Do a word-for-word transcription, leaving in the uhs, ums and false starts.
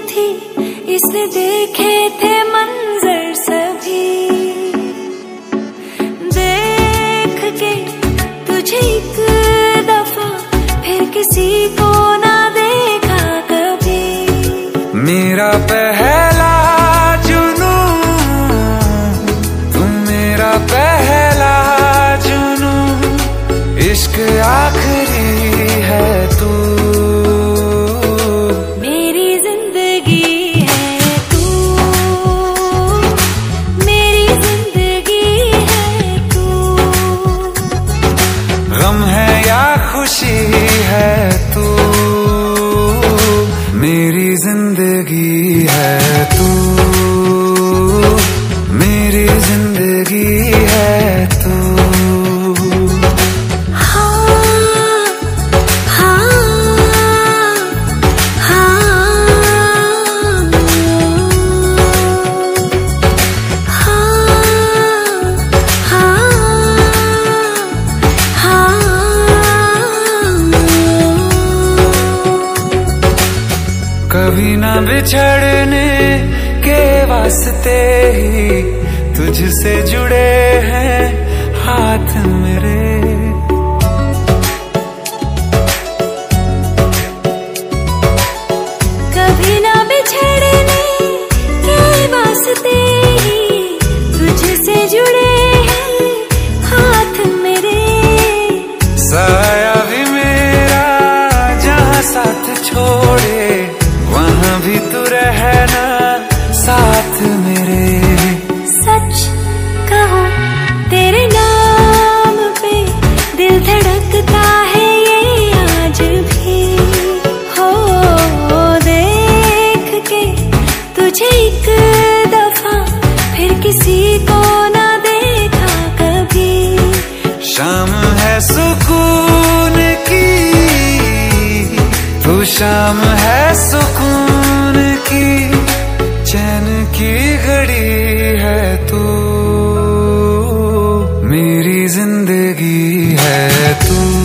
थी इसने देखे थे मंजर सभी। देख के तुझे एक दफा फिर किसी को ना देखा कभी। मेरा पहला जुनू तुम, मेरा पहला जुनू, इश्क आखिरी है तू। मेरी जिंदगी है तू, मेरी जिंदगी है तू। गम है या खुशी है तू, मेरी जिंदगी है तू, मेरी जिंदगी है तू। कभी ना बिछड़ने के वास्ते ही तुझसे जुड़े हैं हाथ मेरे। कभी ना बिछड़ने के वास्ते ही तुझसे जुड़े हैं हाथ मेरे। साया भी मेरा जहाँ साथ छोड़े वहाँ भी तू रहना साथ मेरे। सच कहो तेरे नाम पे दिल धड़कता है ये आज भी। हो देख के तुझे एक दफा फिर किसी को ना देखा कभी। शाम है सुकून की तू, शाम है सुकून की, चैन की घड़ी है तू। मेरी जिंदगी है तू।